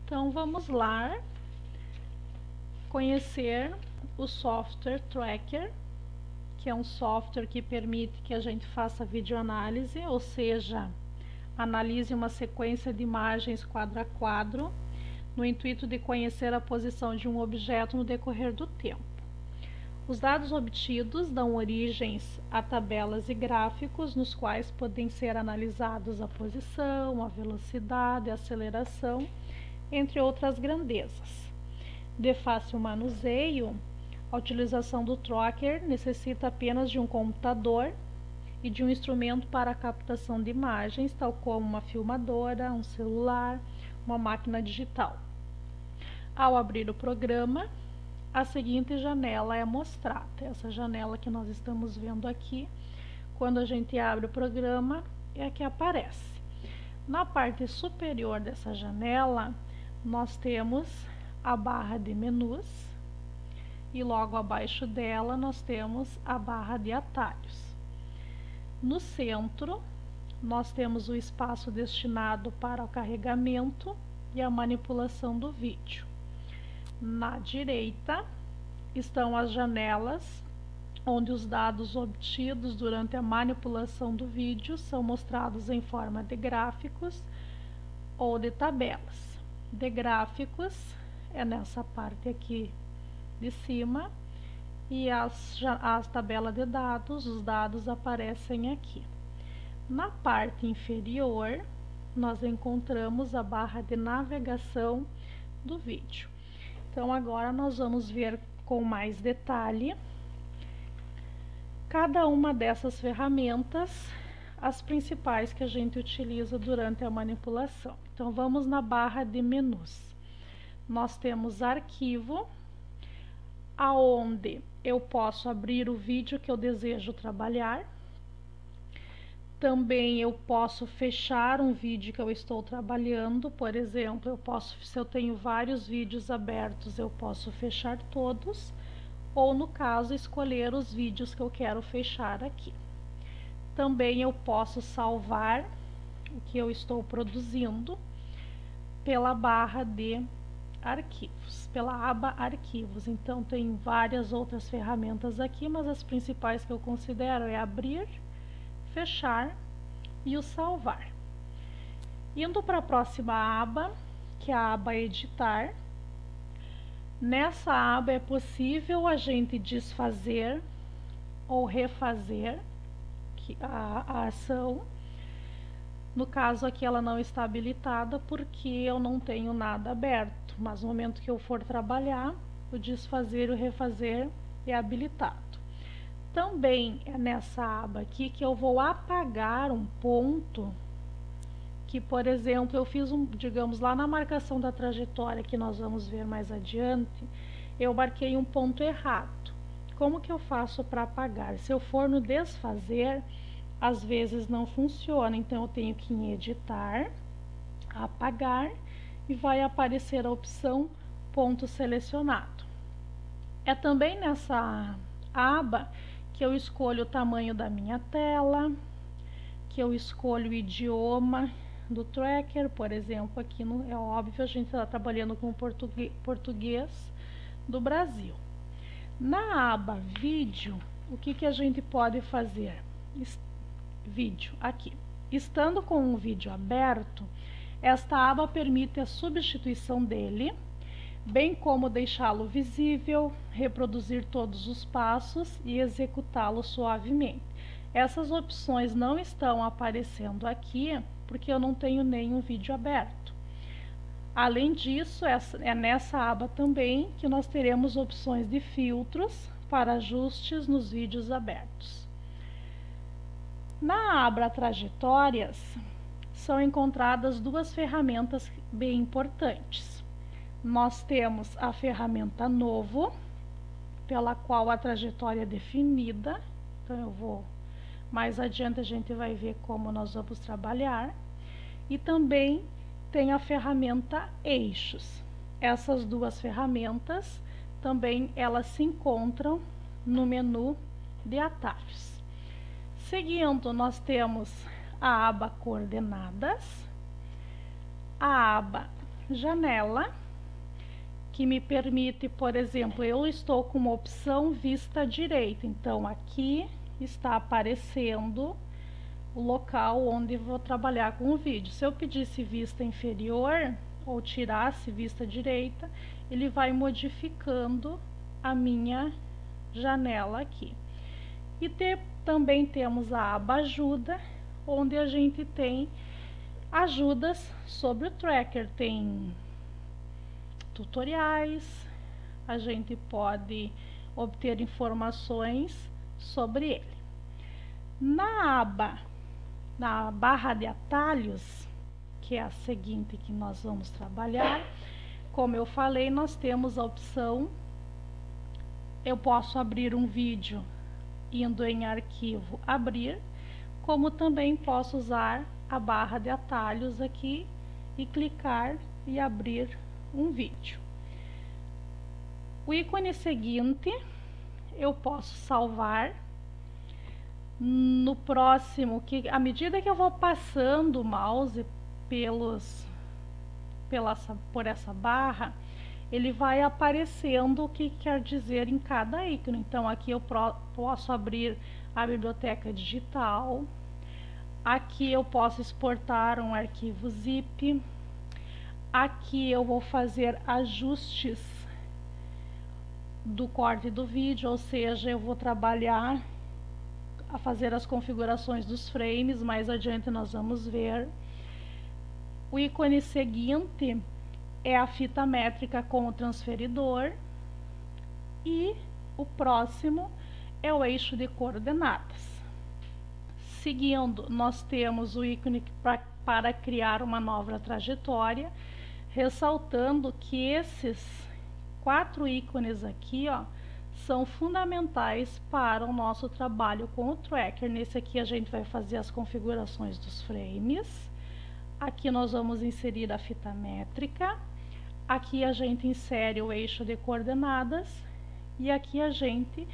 Então, vamos lá conhecer o software Tracker, que é um software que permite que a gente faça videoanálise, ou seja, analise uma sequência de imagens quadro a quadro, no intuito de conhecer a posição de um objeto no decorrer do tempo. Os dados obtidos dão origens a tabelas e gráficos, nos quais podem ser analisados a posição, a velocidade, a aceleração, entre outras grandezas. De fácil manuseio, a utilização do Tracker necessita apenas de um computador e de um instrumento para a captação de imagens, tal como uma filmadora, um celular, uma máquina digital. Ao abrir o programa, a seguinte janela é mostrada. Essa janela que nós estamos vendo aqui, quando a gente abre o programa, é a que aparece. Na parte superior dessa janela, nós temos a barra de menus e logo abaixo dela nós temos a barra de atalhos. No centro, nós temos o espaço destinado para o carregamento e a manipulação do vídeo. Na direita estão as janelas onde os dados obtidos durante a manipulação do vídeo são mostrados em forma de gráficos ou de tabelas. De gráficos é nessa parte aqui de cima, e as tabelas de dados, os dados aparecem aqui. Na parte inferior, nós encontramos a barra de navegação do vídeo. Então, agora nós vamos ver com mais detalhe cada uma dessas ferramentas, as principais que a gente utiliza durante a manipulação. Então, vamos na barra de menus. Nós temos arquivo, aonde eu posso abrir o vídeo que eu desejo trabalhar. Também eu posso fechar um vídeo que eu estou trabalhando. Por exemplo, se eu tenho vários vídeos abertos, eu posso fechar todos, ou no caso, escolher os vídeos que eu quero fechar aqui. Também eu posso salvar o que eu estou produzindo pela barra de arquivos, pela aba arquivos. Então, tem várias outras ferramentas aqui, mas as principais que eu considero é abrir, fechar e o salvar. Indo para a próxima aba, que é a aba editar. Nessa aba é possível a gente desfazer ou refazer a ação. No caso aqui ela não está habilitada porque eu não tenho nada aberto, mas no momento que eu for trabalhar, o desfazer e o refazer é habilitado. Também é nessa aba aqui que eu vou apagar um ponto que, por exemplo, eu fiz digamos, lá na marcação da trajetória, que nós vamos ver mais adiante, eu marquei um ponto errado. Como que eu faço para apagar? Se eu for no desfazer, às vezes não funciona, então eu tenho que ir em editar, apagar, e vai aparecer a opção ponto selecionado. É também nessa aba que eu escolho o tamanho da minha tela, que eu escolho o idioma do Tracker. Por exemplo, aqui é óbvio, a gente está trabalhando com português do Brasil. Na aba vídeo, o que a gente pode fazer? Vídeo, aqui. Estando com o vídeo aberto, esta aba permite a substituição dele, bem como deixá-lo visível, reproduzir todos os passos e executá-lo suavemente. Essas opções não estão aparecendo aqui porque eu não tenho nenhum vídeo aberto. Além disso, é nessa aba também que nós teremos opções de filtros para ajustes nos vídeos abertos. Na aba trajetórias, são encontradas duas ferramentas bem importantes. Nós temos a ferramenta novo, pela qual a trajetória é definida. Então, mais adiante a gente vai ver como nós vamos trabalhar. E também tem a ferramenta eixos. Essas duas ferramentas também elas se encontram no menu de atalhos. Seguindo, nós temos a aba coordenadas, a aba janela que me permite, por exemplo, eu estou com uma opção vista direita, então aqui está aparecendo o local onde vou trabalhar com o vídeo. Se eu pedisse vista inferior ou tirasse vista direita, ele vai modificando a minha janela aqui. E também temos a aba ajuda, onde a gente tem ajudas sobre o tracker, tem tutoriais, a gente pode obter informações sobre ele. Na barra de atalhos, que é a seguinte que nós vamos trabalhar, como eu falei, nós temos a opção, eu posso abrir um vídeo indo em arquivo, abrir, como também posso usar a barra de atalhos aqui e clicar e abrir um vídeo. O ícone seguinte eu posso salvar. No próximo, à medida que eu vou passando o mouse por essa barra, ele vai aparecendo o que quer dizer em cada ícone. Então aqui eu posso abrir a biblioteca digital, aqui eu posso exportar um arquivo zip, aqui eu vou fazer ajustes do corte do vídeo, ou seja, eu vou trabalhar a fazer as configurações dos frames, mais adiante nós vamos ver. O ícone seguinte é a fita métrica com o transferidor e o próximo é o eixo de coordenadas. Seguindo, nós temos o ícone para criar uma nova trajetória, ressaltando que esses 4 ícones aqui, ó, são fundamentais para o nosso trabalho com o tracker. Nesse aqui a gente vai fazer as configurações dos frames, aqui nós vamos inserir a fita métrica, aqui a gente insere o eixo de coordenadas e aqui a gente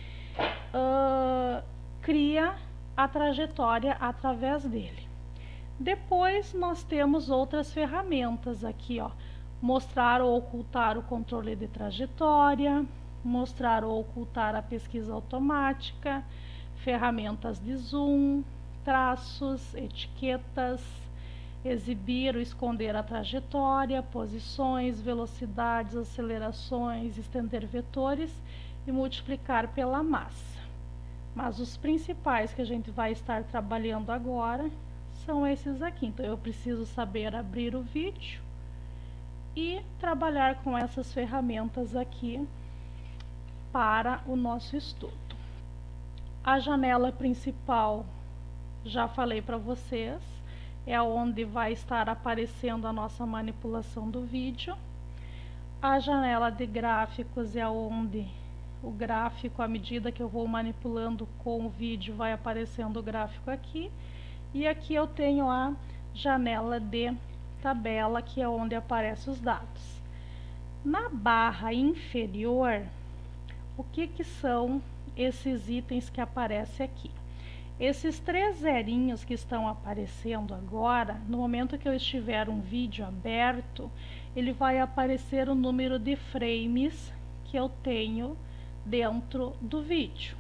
cria a trajetória através dele. Depois nós temos outras ferramentas aqui, ó, mostrar ou ocultar o controle de trajetória, mostrar ou ocultar a pesquisa automática, ferramentas de zoom, traços, etiquetas, exibir ou esconder a trajetória, posições, velocidades, acelerações, estender vetores e multiplicar pela massa. Mas os principais que a gente vai estar trabalhando agora são esses aqui. Então eu preciso saber abrir o vídeo e trabalhar com essas ferramentas aqui para o nosso estudo. A janela principal, já falei para vocês, é onde vai estar aparecendo a nossa manipulação do vídeo. A janela de gráficos é onde o gráfico, à medida que eu vou manipulando com o vídeo, vai aparecendo o gráfico aqui. E aqui eu tenho a janela de tabela, que é onde aparecem os dados. Na barra inferior, o que são esses itens que aparecem aqui? Esses 3 zerinhos que estão aparecendo agora, no momento que eu estiver um vídeo aberto, ele vai aparecer o número de frames que eu tenho dentro do vídeo.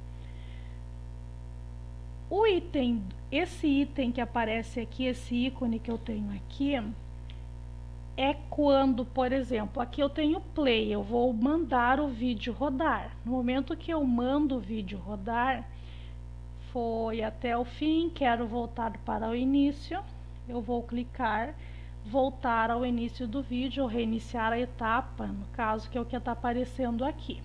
Esse item que aparece aqui, esse ícone que eu tenho aqui, é quando, por exemplo, aqui eu tenho play, eu vou mandar o vídeo rodar. No momento que eu mando o vídeo rodar, foi até o fim, quero voltar para o início, eu vou clicar, voltar ao início do vídeo, ou reiniciar a etapa, no caso que é o que está aparecendo aqui.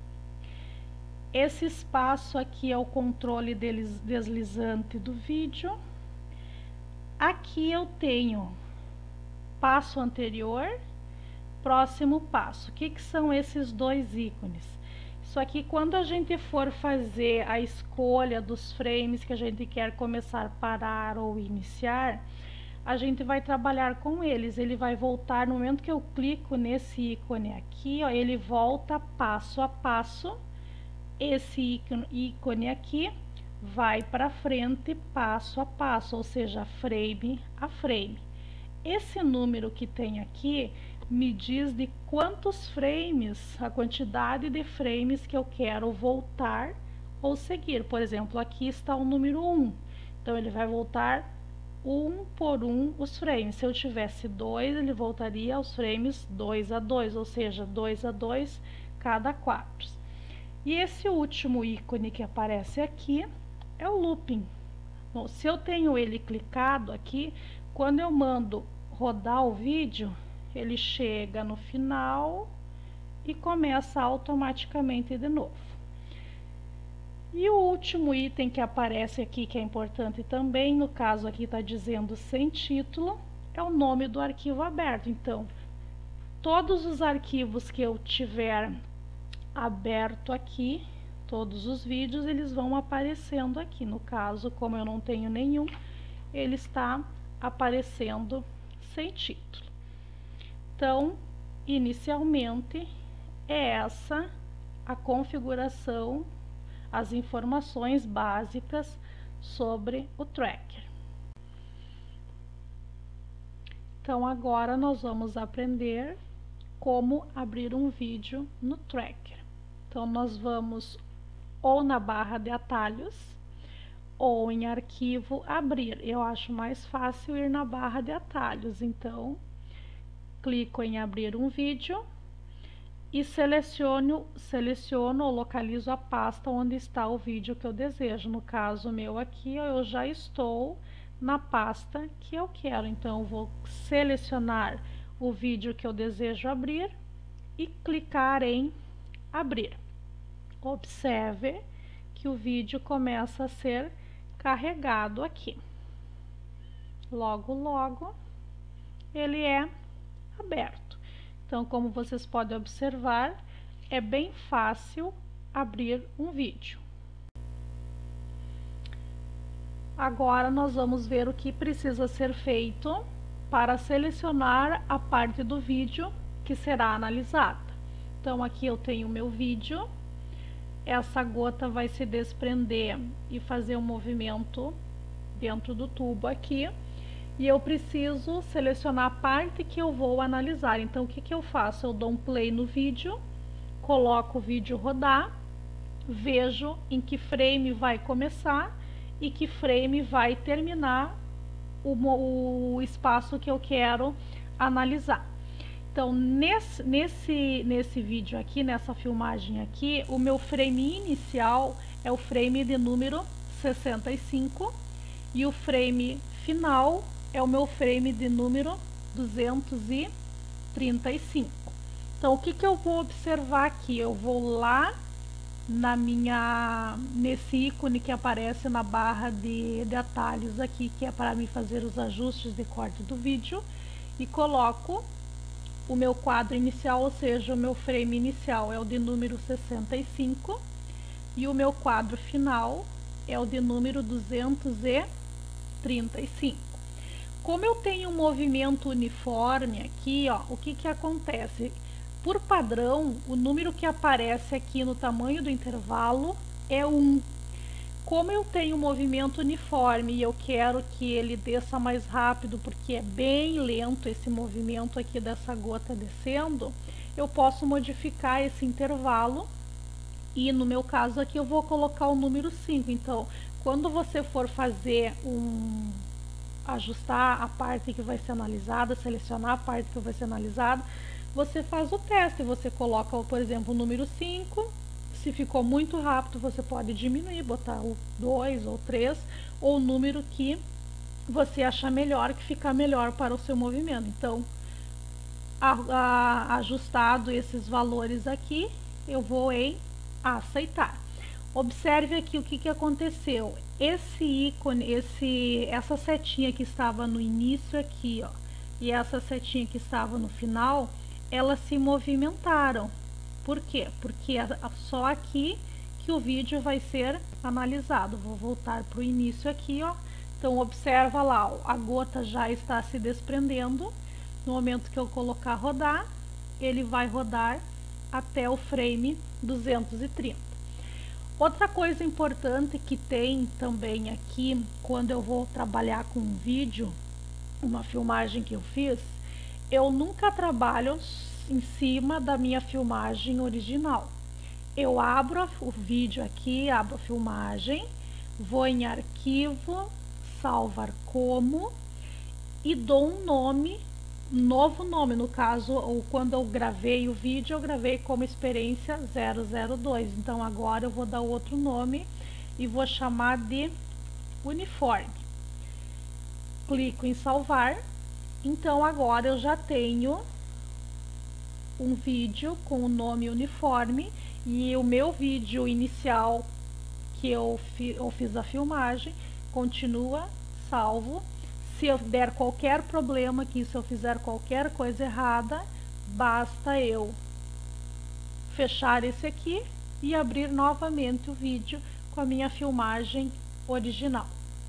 Esse espaço aqui é o controle deslizante do vídeo. Aqui eu tenho passo anterior, próximo passo. O que são esses 2 ícones? Isso aqui, quando a gente for fazer a escolha dos frames que a gente quer começar, parar ou iniciar, a gente vai trabalhar com eles. Ele vai voltar, no momento que eu clico nesse ícone aqui, ó, ele volta passo a passo. Esse ícone aqui vai para frente passo a passo, ou seja, frame a frame. esse número que tem aqui me diz de quantos frames, a quantidade de frames que eu quero voltar ou seguir. Por exemplo, aqui está o número 1, então ele vai voltar um por um os frames. Se eu tivesse 2, ele voltaria aos frames 2 a 2, ou seja, 2 a 2 cada 4. E esse último ícone que aparece aqui é o looping. Bom, se eu tenho ele clicado aqui, quando eu mando rodar o vídeo, ele chega no final e começa automaticamente de novo. E o último item que aparece aqui, que é importante também, no caso aqui está dizendo sem título, é o nome do arquivo aberto. Então, todos os arquivos que eu tiver aberto aqui, todos os vídeos, eles vão aparecendo aqui. No caso, como eu não tenho nenhum, ele está aparecendo sem título. Então, inicialmente, é essa a configuração, as informações básicas sobre o tracker. Então, agora nós vamos aprender como abrir um vídeo no tracker. Então, nós vamos ou na barra de atalhos ou em arquivo abrir. Eu acho mais fácil ir na barra de atalhos, então clico em abrir um vídeo e seleciono ou localizo a pasta onde está o vídeo que eu desejo. No caso meu aqui, eu já estou na pasta que eu quero, então eu vou selecionar o vídeo que eu desejo abrir e clicar em abrir. Observe que o vídeo começa a ser carregado aqui. Logo, logo, ele é aberto. Então, como vocês podem observar, é bem fácil abrir um vídeo. Agora, nós vamos ver o que precisa ser feito para selecionar a parte do vídeo que será analisada. Então, aqui eu tenho o meu vídeo. Essa gota vai se desprender e fazer um movimento dentro do tubo aqui. E eu preciso selecionar a parte que eu vou analisar. Então, o que que eu faço? Eu dou um play no vídeo, coloco o vídeo rodar, vejo em que frame vai começar e que frame vai terminar o espaço que eu quero analisar. Então, nesse vídeo aqui, nessa filmagem aqui, o meu frame inicial é o frame de número 65 e o frame final é o meu frame de número 235. Então, o que que eu vou observar aqui? Eu vou lá nesse ícone que aparece na barra de atalhos aqui, que é para me fazer os ajustes de corte do vídeo, e coloco o meu quadro inicial, ou seja, o meu frame inicial é o de número 65 e o meu quadro final é o de número 235. Como eu tenho um movimento uniforme aqui, ó, o que que acontece? Por padrão, o número que aparece aqui no tamanho do intervalo é 1. Como eu tenho um movimento uniforme e eu quero que ele desça mais rápido, porque é bem lento esse movimento aqui dessa gota descendo, eu posso modificar esse intervalo e no meu caso aqui eu vou colocar o número 5. Então, quando você for fazer ajustar a parte que vai ser analisada, selecionar a parte que vai ser analisada, você faz o teste, você coloca, por exemplo, o número 5, se ficou muito rápido, você pode diminuir, botar o 2 ou 3, ou o número que você achar melhor, que ficar melhor para o seu movimento. Então, ajustado esses valores aqui, eu vou em aceitar. Observe aqui o que que aconteceu. Esse ícone, essa setinha que estava no início aqui, ó, e essa setinha que estava no final, elas se movimentaram. Por quê? Porque é só aqui que o vídeo vai ser analisado. Vou voltar para o início aqui, ó. Então, observa lá, ó, a gota já está se desprendendo. No momento que eu colocar rodar, ele vai rodar até o frame 230. Outra coisa importante que tem também aqui, quando eu vou trabalhar com um vídeo, uma filmagem que eu fiz, eu nunca trabalho em cima da minha filmagem original. Eu abro o vídeo aqui, abro a filmagem, vou em arquivo, salvar como e dou um nome, novo nome. No caso, ou quando eu gravei o vídeo, eu gravei como experiência 002. Então agora eu vou dar outro nome e vou chamar de uniforme. Clico em salvar. Então agora eu já tenho um vídeo com o nome uniforme e o meu vídeo inicial que eu fiz a filmagem continua salvo. Se eu der qualquer problema aqui, se eu fizer qualquer coisa errada, basta eu fechar esse aqui e abrir novamente o vídeo com a minha filmagem original.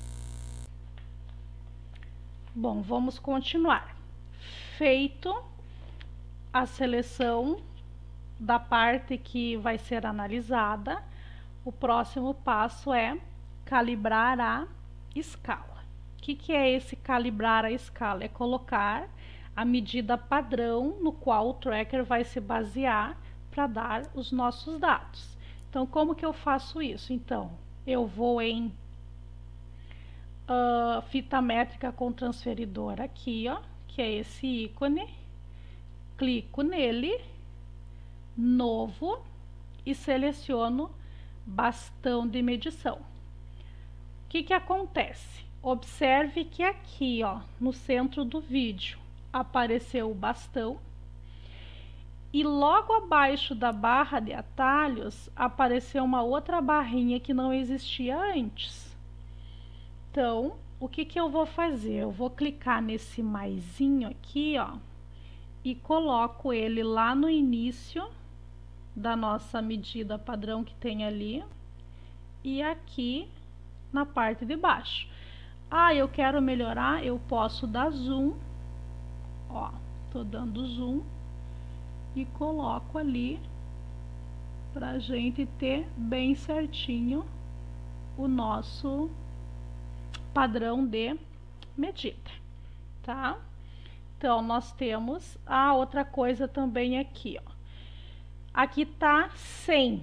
Bom, vamos continuar. Feito a seleção da parte que vai ser analisada, o próximo passo é calibrar a escala. O que é esse calibrar a escala? É colocar a medida padrão no qual o tracker vai se basear para dar os nossos dados. Então, como que eu faço isso? Então, eu vou em fita métrica com transferidor aqui, ó, que é esse ícone, clico nele, novo, e seleciono bastão de medição. O que acontece? Observe que aqui, ó, no centro do vídeo, apareceu o bastão e logo abaixo da barra de atalhos apareceu uma outra barrinha que não existia antes. Então, o que eu vou fazer? Eu vou clicar nesse maisinho aqui, ó, e coloco ele lá no início da nossa medida padrão que tem ali e aqui na parte de baixo. Ah, eu quero melhorar, eu posso dar zoom, ó, tô dando zoom e coloco ali pra gente ter bem certinho o nosso padrão de medida, tá? Então, nós temos a outra coisa também aqui, ó. Aqui tá 100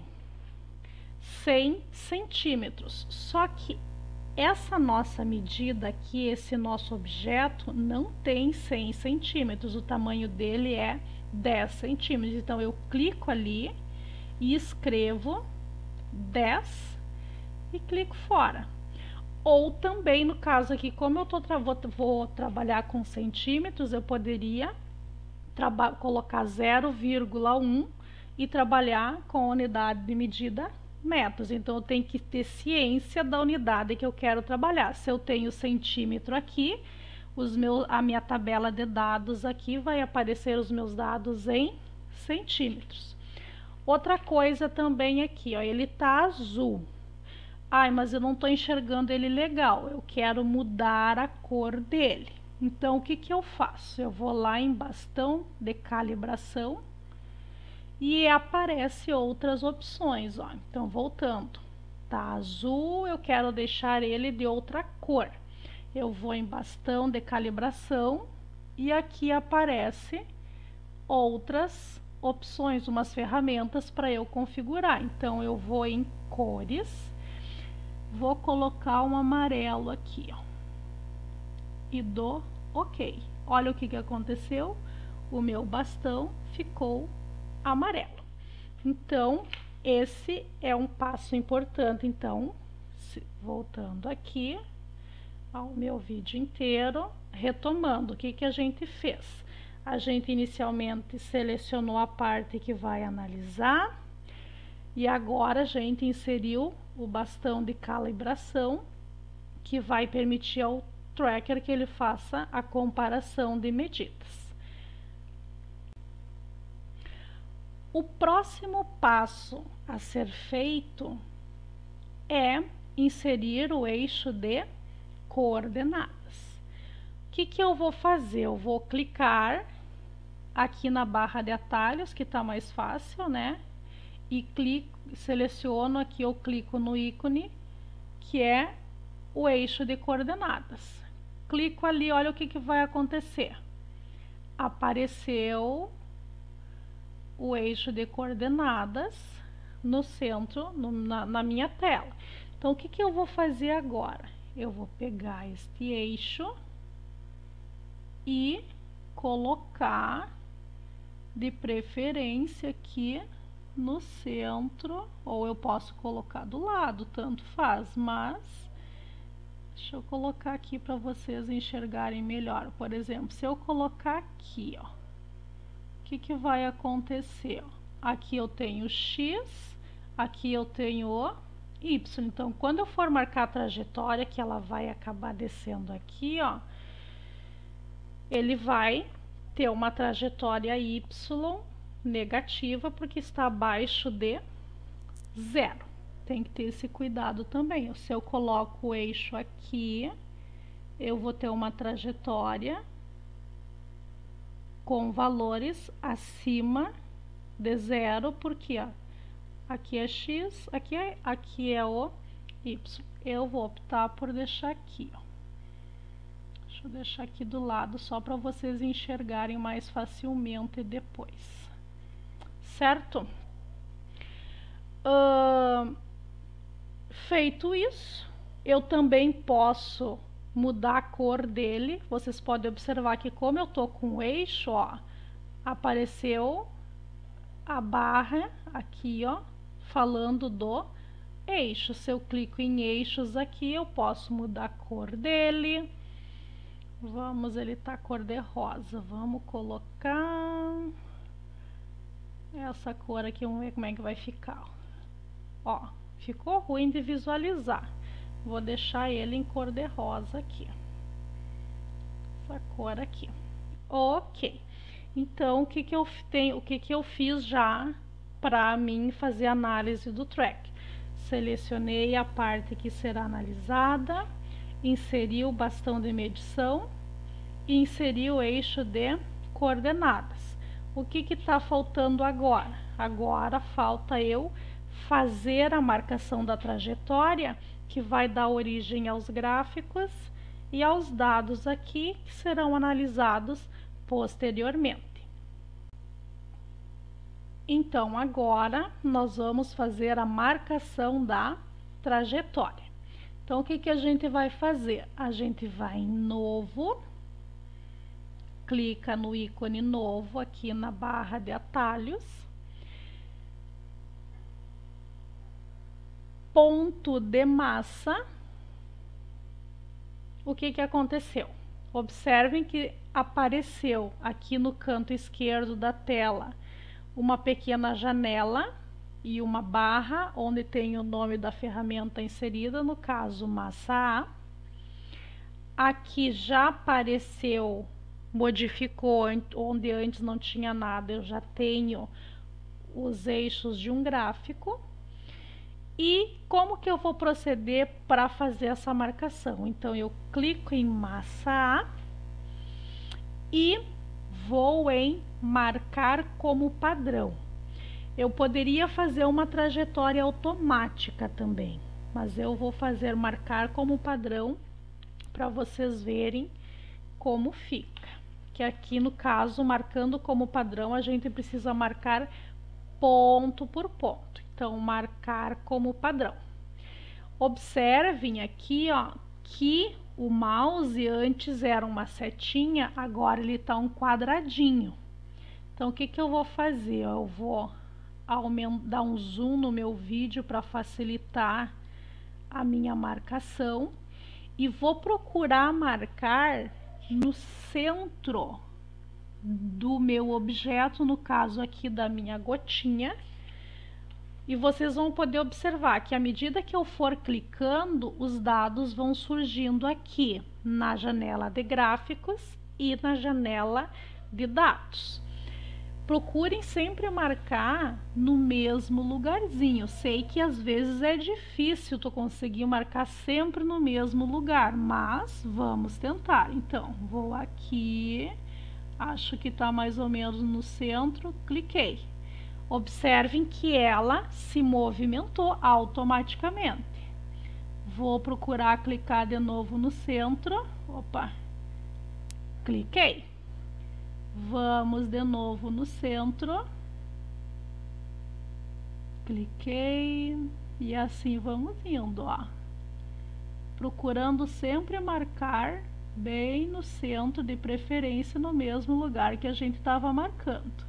centímetros, só que essa nossa medida aqui, esse nosso objeto, não tem 100 centímetros, o tamanho dele é 10 centímetros. Então, eu clico ali e escrevo 10 e clico fora. Ou também, no caso aqui, como eu vou trabalhar com centímetros, eu poderia colocar 0,1 e trabalhar com a unidade de medida metros. Então, eu tenho que ter ciência da unidade que eu quero trabalhar. Se eu tenho centímetro aqui, a minha tabela de dados aqui vai aparecer os meus dados em centímetros. Outra coisa também aqui, ó, ele tá azul. Ai, mas eu não estou enxergando ele legal, eu quero mudar a cor dele. Então, o que eu faço? Eu vou lá em bastão de calibração e aparece outras opções, ó. Então, voltando, tá azul, eu quero deixar ele de outra cor. Eu vou em bastão de calibração e aqui aparece outras opções, umas ferramentas para eu configurar. Então, eu vou em cores. Vou colocar um amarelo aqui, ó, e dou OK. Olha o que aconteceu, o meu bastão ficou amarelo. Então, esse é um passo importante. Então, voltando aqui ao meu vídeo inteiro, retomando, o que a gente fez? A gente inicialmente selecionou a parte que vai analisar e agora a gente inseriu o bastão de calibração que vai permitir ao tracker que ele faça a comparação de medidas. O próximo passo a ser feito é inserir o eixo de coordenadas. O que eu vou fazer? Eu vou clicar aqui na barra de atalhos, que está mais fácil, né? E seleciono aqui, eu clico no ícone que é o eixo de coordenadas. clico ali, olha o que vai acontecer. Apareceu o eixo de coordenadas no centro, na minha tela. Então, o que eu vou fazer agora? Eu vou pegar este eixo e colocar, de preferência, aqui no centro, ou eu posso colocar do lado, tanto faz, mas deixa eu colocar aqui para vocês enxergarem melhor. Por exemplo, se eu colocar aqui, ó, o que vai acontecer? Aqui eu tenho X, aqui eu tenho o Y. Então, quando eu for marcar a trajetória, que ela vai acabar descendo aqui, ó, ele vai ter uma trajetória Y negativa, porque está abaixo de 0. Tem que ter esse cuidado também. Se eu coloco o eixo aqui, eu vou ter uma trajetória com valores acima de 0, porque ó, aqui é X, aqui é o Y. Eu vou optar por deixar aqui, ó. Deixa eu deixar aqui do lado, só para vocês enxergarem mais facilmente depois. Certo? Feito isso, eu também posso mudar a cor dele. Vocês podem observar que, como eu tô com o eixo, ó, apareceu a barra aqui, ó, falando do eixo. Se eu clico em eixos aqui, eu posso mudar a cor dele. Ele tá cor de rosa. Vamos colocar essa cor aqui, vamos ver como é que vai ficar. Ó, ficou ruim de visualizar. Vou deixar ele em cor de rosa aqui. Essa cor aqui. Ok. Então, o que eu fiz já para mim fazer análise do track? Selecionei a parte que será analisada, inseri o bastão de medição e inseri o eixo de coordenadas. O que está faltando agora? Agora falta eu fazer a marcação da trajetória, que vai dar origem aos gráficos e aos dados aqui, que serão analisados posteriormente. Então, agora nós vamos fazer a marcação da trajetória. Então, o que a gente vai fazer? A gente vai em novo, clica no ícone novo aqui na barra de atalhos, ponto de massa. O que aconteceu? Observem que apareceu aqui no canto esquerdo da tela uma pequena janela e uma barra onde tem o nome da ferramenta inserida, no caso massa A. Aqui já apareceu, modificou, onde antes não tinha nada, eu já tenho os eixos de um gráfico. E como que eu vou proceder para fazer essa marcação? Então, eu clico em massa A e vou em marcar como padrão. Eu poderia fazer uma trajetória automática também, mas eu vou fazer marcar como padrão para vocês verem como fica. Que aqui, no caso, marcando como padrão, a gente precisa marcar ponto por ponto. Então, marcar como padrão. Observem aqui, ó, que o mouse antes era uma setinha, agora ele tá um quadradinho. Então, o que eu vou fazer? Eu vou dar um zoom no meu vídeo para facilitar a minha marcação e vou procurar marcar no centro do meu objeto, no caso aqui da minha gotinha. E vocês vão poder observar que à medida que eu for clicando, os dados vão surgindo aqui na janela de gráficos e na janela de dados. Procurem sempre marcar no mesmo lugarzinho. Sei que às vezes é difícil tu conseguir marcar sempre no mesmo lugar, mas vamos tentar. Então, vou aqui, acho que tá mais ou menos no centro, cliquei. Observem que ela se movimentou automaticamente. Vou procurar clicar de novo no centro. Opa, cliquei. Vamos de novo no centro, cliquei e assim vamos indo, ó. Procurando sempre marcar bem no centro, de preferência no mesmo lugar que a gente estava marcando.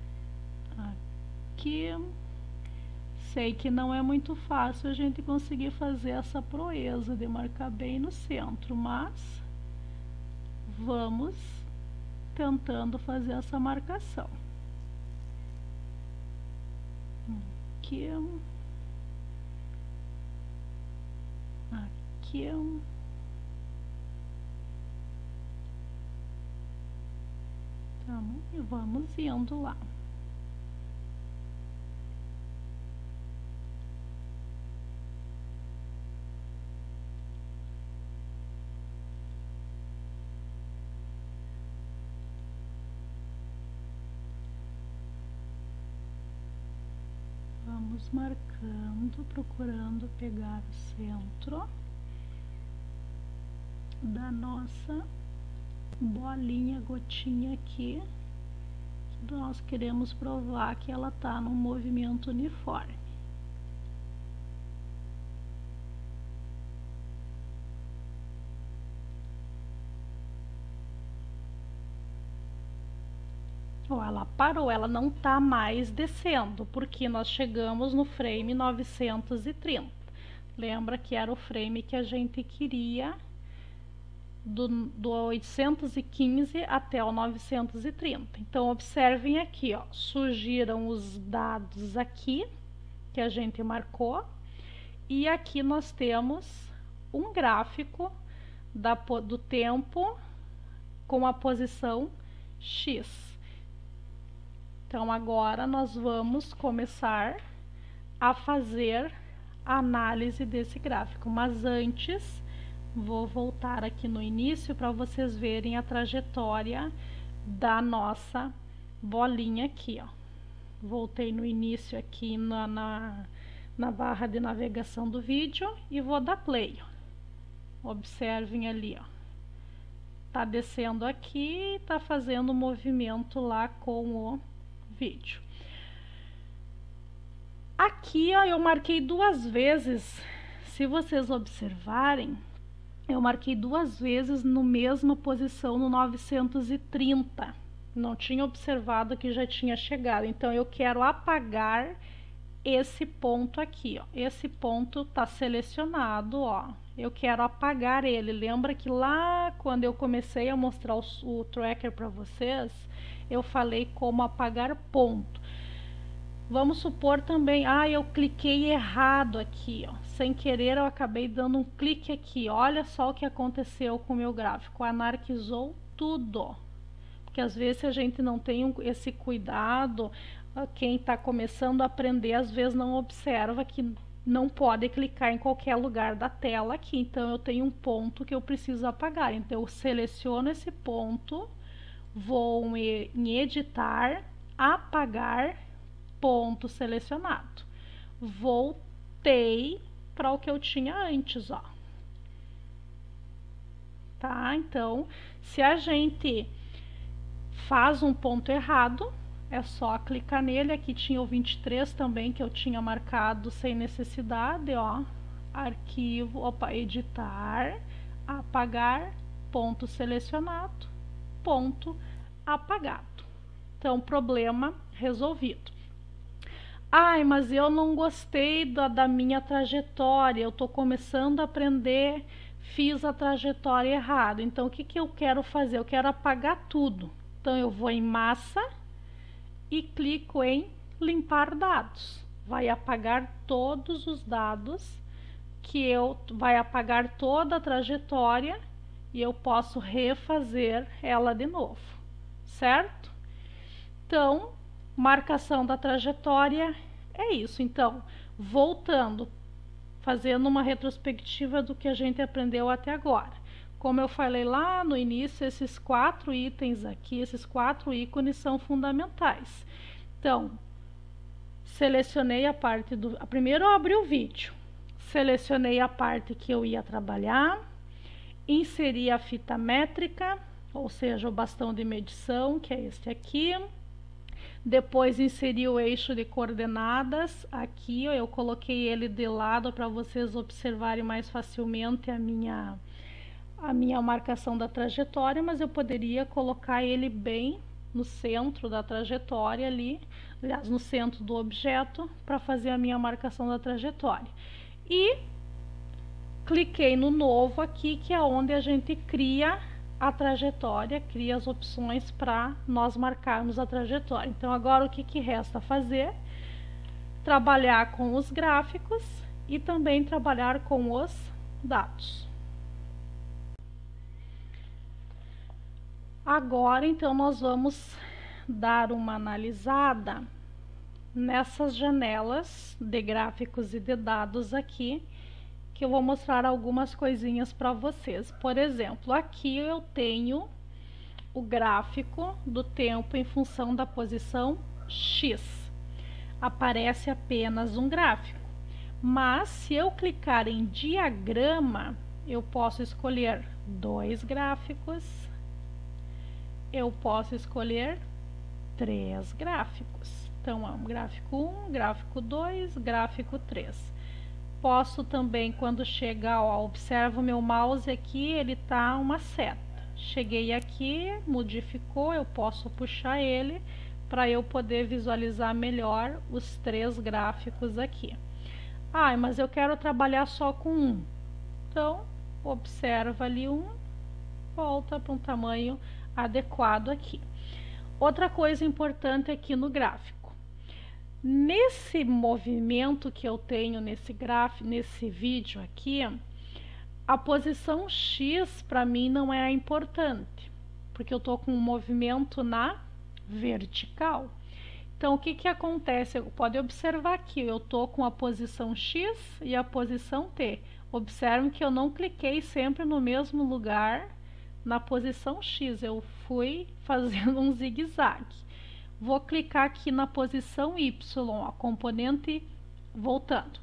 Aqui, sei que não é muito fácil a gente conseguir fazer essa proeza de marcar bem no centro, mas vamos tentando fazer essa marcação. Aqui, aqui, então, e vamos indo lá. Vamos marcando, procurando pegar o centro da nossa bolinha, gotinha aqui. Nós queremos provar que ela está num movimento uniforme. Ela parou, ela não está mais descendo, porque nós chegamos no frame 930. Lembra que era o frame que a gente queria do 815 até o 930. Então, observem aqui, ó, surgiram os dados aqui, que a gente marcou, e aqui nós temos um gráfico do tempo com a posição X. Então, agora nós vamos começar a fazer a análise desse gráfico, mas antes vou voltar aqui no início para vocês verem a trajetória da nossa bolinha aqui, ó. Voltei no início aqui na barra de navegação do vídeo e vou dar play, ó. Observem ali, ó. Tá descendo aqui, tá fazendo o movimento lá com o vídeo. Aqui, ó, eu marquei duas vezes. Se vocês observarem, eu marquei duas vezes no mesma posição no 930. Não tinha observado que já tinha chegado. Então, eu quero apagar esse ponto aqui, ó. Esse ponto tá selecionado, ó. Eu quero apagar ele. Lembra que lá quando eu comecei a mostrar o tracker para vocês, eu falei como apagar ponto. Vamos supor também, eu cliquei errado aqui, ó. Sem querer eu acabei dando um clique aqui. Olha só o que aconteceu com o meu gráfico. Anarquizou tudo. Porque às vezes a gente não tem esse cuidado, quem está começando a aprender às vezes não observa que não pode clicar em qualquer lugar da tela aqui. Então eu tenho um ponto que eu preciso apagar. Então eu seleciono esse ponto, vou em editar, apagar, ponto selecionado. Voltei para o que eu tinha antes, ó. Tá? Então, se a gente faz um ponto errado, é só clicar nele. Aqui tinha o 23 também, que eu tinha marcado sem necessidade, ó. Arquivo, editar, apagar, ponto selecionado, ponto apagado. Então, problema resolvido. Mas eu não gostei da minha trajetória, eu tô começando a aprender, fiz a trajetória errada. Então, o que eu quero fazer? Eu quero apagar tudo. Então, eu vou em massa e clico em limpar dados. Vai apagar todos os dados, vai apagar toda a trajetória e eu posso refazer ela de novo, certo? Então, marcação da trajetória é isso. Então, voltando, fazendo uma retrospectiva do que a gente aprendeu até agora. Como eu falei lá no início, esses 4 itens aqui, esses 4 ícones são fundamentais. Então, selecionei a parte do... Primeiro eu abri o vídeo, selecionei a parte que eu ia trabalhar, inseri a fita métrica, ou seja, o bastão de medição, que é este aqui. Depois inseri o eixo de coordenadas aqui, ó, eu coloquei ele de lado para vocês observarem mais facilmente a minha marcação da trajetória, mas eu poderia colocar ele bem no centro da trajetória ali, aliás, no centro do objeto, para fazer a minha marcação da trajetória. E cliquei no novo aqui, que é onde a gente cria a trajetória, cria as opções para nós marcarmos a trajetória. Então, agora o que resta fazer? Trabalhar com os gráficos e também trabalhar com os dados. Agora, então, nós vamos dar uma analisada nessas janelas de gráficos e de dados aqui, que eu vou mostrar algumas coisinhas para vocês. Por exemplo, aqui eu tenho o gráfico do tempo em função da posição X. Aparece apenas um gráfico. Mas se eu clicar em diagrama, eu posso escolher 2 gráficos. Eu posso escolher 3 gráficos. Então, é um gráfico 1, gráfico 2, gráfico 3. Posso também, quando chegar, ó, observa o meu mouse aqui, ele tá uma seta. Cheguei aqui, modificou, eu posso puxar ele para eu poder visualizar melhor os 3 gráficos aqui. Ah, mas eu quero trabalhar só com um. Então, observa ali um, volta para um tamanho adequado aqui. Outra coisa importante aqui no gráfico. Nesse movimento que eu tenho nesse gráfico, nesse vídeo aqui, a posição X para mim não é importante, porque eu estou com um movimento na vertical. Então, o que acontece? Pode observar aqui, eu estou com a posição X e a posição T. Observe que eu não cliquei sempre no mesmo lugar na posição X, eu fui fazendo um zigue-zague. Vou clicar aqui na posição Y, a componente voltando.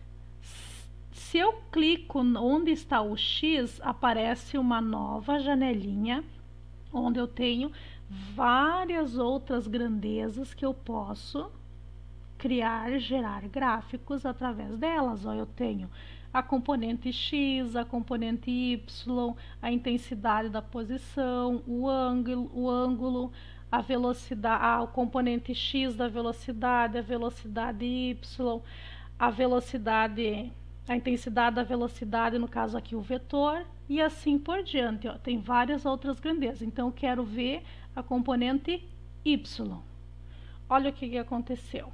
Se eu clico onde está o X, aparece uma nova janelinha, onde eu tenho várias outras grandezas que eu posso criar, gerar gráficos através delas. Ó, eu tenho a componente X, a componente Y, a intensidade da posição, o ângulo, a velocidade, o componente X da velocidade, a velocidade Y, a velocidade, a intensidade da velocidade, no caso aqui o vetor, e assim por diante. Ó, tem várias outras grandezas. Então, eu quero ver a componente Y. Olha o que aconteceu.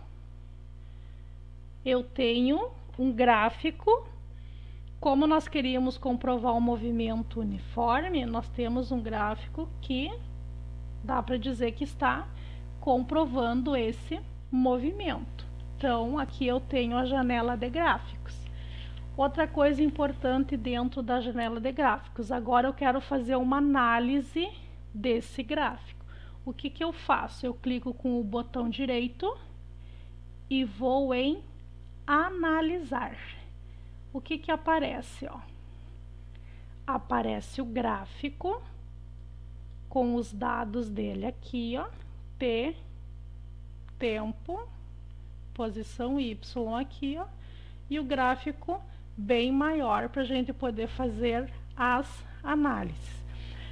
Eu tenho um gráfico. Como nós queríamos comprovar um movimento uniforme, nós temos um gráfico que dá para dizer que está comprovando esse movimento. Então, aqui eu tenho a janela de gráficos. Outra coisa importante dentro da janela de gráficos, agora eu quero fazer uma análise desse gráfico. O que eu faço? Eu clico com o botão direito e vou em analisar. O que aparece? Ó? Aparece o gráfico com os dados dele aqui, ó, T, tempo, posição Y aqui, ó, e o gráfico bem maior para a gente poder fazer as análises.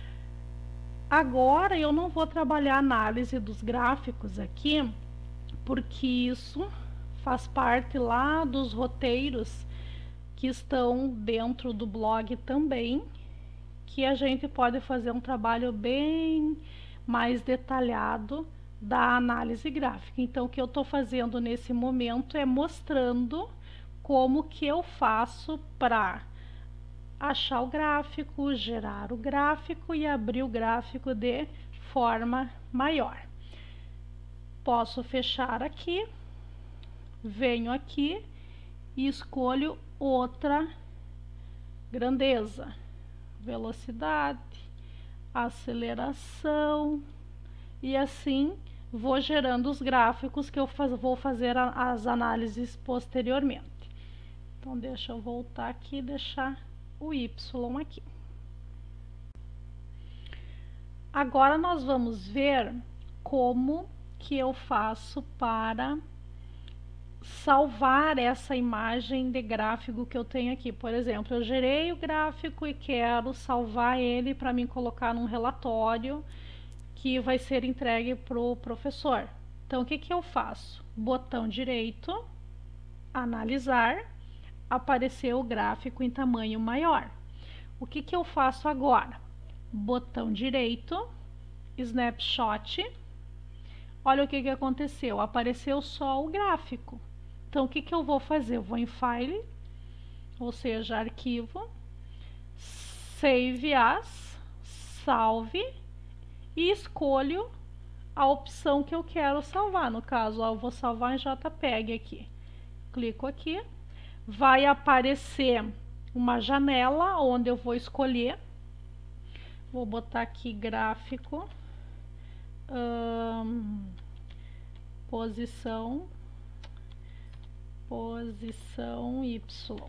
Agora eu não vou trabalhar a análise dos gráficos aqui, porque isso faz parte lá dos roteiros que estão dentro do blog também, que a gente pode fazer um trabalho bem mais detalhado da análise gráfica. Então, o que eu estou fazendo nesse momento é mostrando como que eu faço para achar o gráfico, gerar o gráfico e abrir o gráfico de forma maior. Posso fechar aqui, venho aqui e escolho outra grandeza, velocidade, aceleração, e assim vou gerando os gráficos que eu vou fazer as análises posteriormente. Então, deixa eu voltar aqui e deixar o Y aqui. Agora nós vamos ver como que eu faço para salvar essa imagem de gráfico que eu tenho aqui. Por exemplo, eu gerei o gráfico e quero salvar ele para mim colocar num relatório que vai ser entregue para o professor. Então, o que que eu faço? Botão direito, analisar, apareceu o gráfico em tamanho maior. O que que eu faço agora? Botão direito, snapshot. Olha o que que aconteceu, apareceu só o gráfico. Então, o que que eu vou fazer? Eu vou em File, ou seja, Arquivo, Save As, Salve, e escolho a opção que eu quero salvar. No caso, eu vou salvar em JPEG aqui. Clico aqui, vai aparecer uma janela onde eu vou escolher. Vou botar aqui gráfico, posição Y.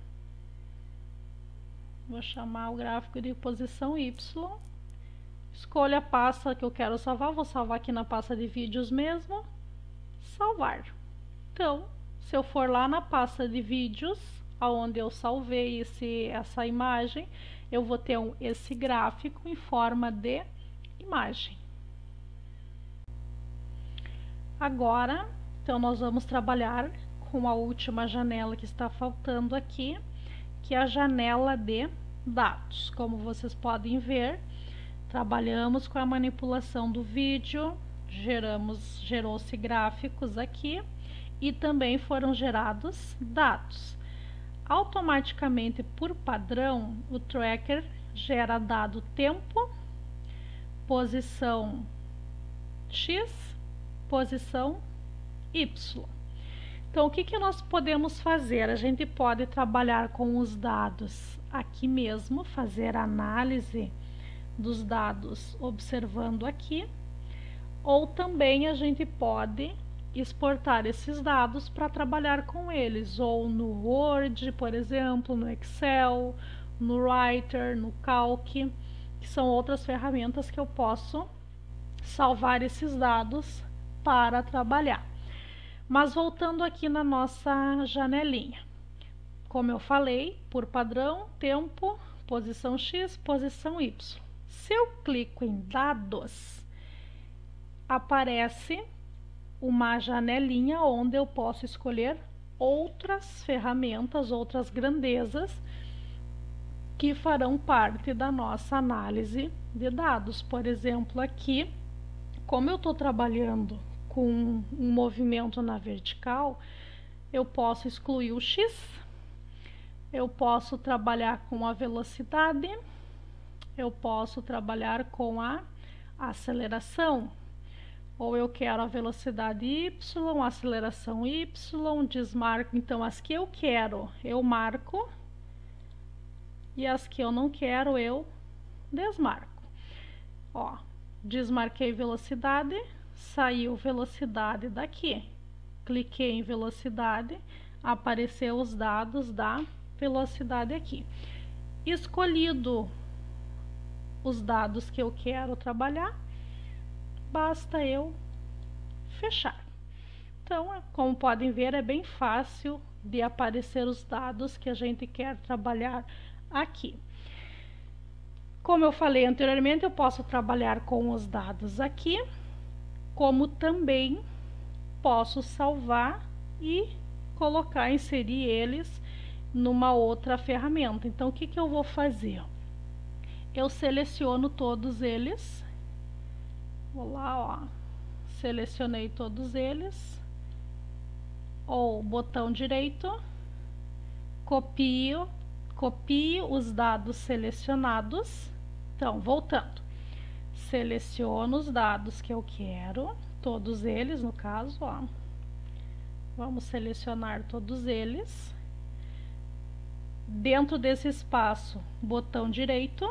Vou chamar o gráfico de posição Y. Escolho a pasta que eu quero salvar. Vou salvar aqui na pasta de vídeos mesmo. Salvar. Então, se eu for lá na pasta de vídeos, aonde eu salvei essa imagem, eu vou ter esse gráfico em forma de imagem. Agora, então, nós vamos trabalhar com a última janela que está faltando aqui, que é a janela de dados. Como vocês podem ver, trabalhamos com a manipulação do vídeo, gerou-se gráficos aqui e também foram gerados dados. Automaticamente, por padrão, o tracker gera dado tempo, posição X, posição Y. Então, o que que nós podemos fazer? A gente pode trabalhar com os dados aqui mesmo, fazer análise dos dados observando aqui, ou também a gente pode exportar esses dados para trabalhar com eles, ou no Word, por exemplo, no Excel, no Writer, no Calc, que são outras ferramentas que eu posso salvar esses dados para trabalhar. Mas voltando aqui na nossa janelinha, como eu falei, por padrão, tempo, posição X, posição Y. Se eu clico em dados, aparece uma janelinha onde eu posso escolher outras ferramentas, outras grandezas que farão parte da nossa análise de dados. Por exemplo, aqui, como eu estou trabalhando com um movimento na vertical, eu posso excluir o X, eu posso trabalhar com a velocidade, eu posso trabalhar com a aceleração, ou eu quero a velocidade Y, a aceleração Y, desmarco. Então, as que eu quero, eu marco, e as que eu não quero, eu desmarco. Ó, desmarquei velocidade, saiu velocidade daqui. Cliquei em velocidade, apareceu os dados da velocidade aqui. Escolhido os dados que eu quero trabalhar, basta eu fechar. Então, como podem ver, é bem fácil de aparecer os dados que a gente quer trabalhar aqui. Como eu falei anteriormente, eu posso trabalhar com os dados aqui, como também posso salvar e colocar, inserir eles numa outra ferramenta. Então, o que que eu vou fazer? Eu seleciono todos eles. Vou lá, ó, selecionei todos eles, ou botão direito, copio os dados selecionados. Então, voltando, seleciono os dados que eu quero, todos eles no caso, ó. Vamos selecionar todos eles. Dentro desse espaço, botão direito,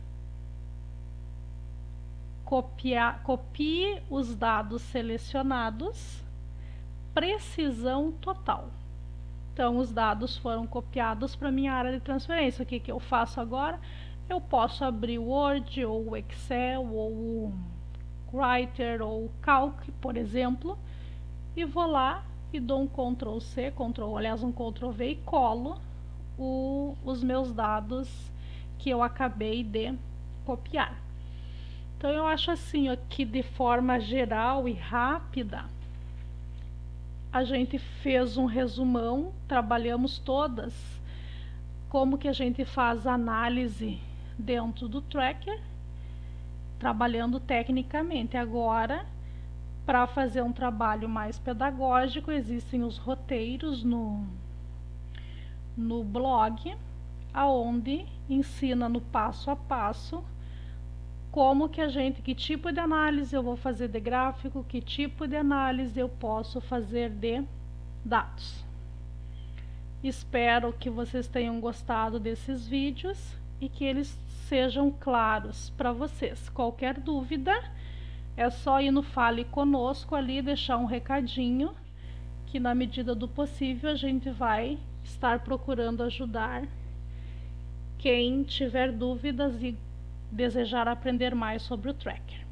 copie os dados selecionados, precisão total. Então, os dados foram copiados para minha área de transferência. O que que eu faço agora? Eu posso abrir o Word, ou o Excel, ou o Writer, ou o Calc, por exemplo, e vou lá e dou um Ctrl C, um Ctrl V e colo os meus dados que eu acabei de copiar. Então eu acho assim, ó, que de forma geral e rápida a gente fez um resumão, trabalhamos todas como que a gente faz análise dentro do Tracker, trabalhando tecnicamente. Agora, para fazer um trabalho mais pedagógico, existem os roteiros no blog, aonde ensina no passo a passo como que que tipo de análise eu vou fazer de gráfico, que tipo de análise eu posso fazer de dados. Espero que vocês tenham gostado desses vídeos e que eles sejam claros para vocês. Qualquer dúvida, é só ir no Fale Conosco ali, deixar um recadinho, que na medida do possível a gente vai estar procurando ajudar quem tiver dúvidas e desejar aprender mais sobre o Tracker.